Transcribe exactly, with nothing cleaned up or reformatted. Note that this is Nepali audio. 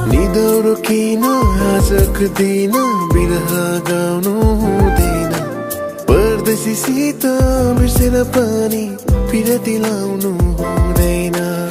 निदौरो किन आजको दिन बिरह गाउनु हुँदैन। परदेशीसित बिर्सेर पनि पिरती लाउनु हुँदैन।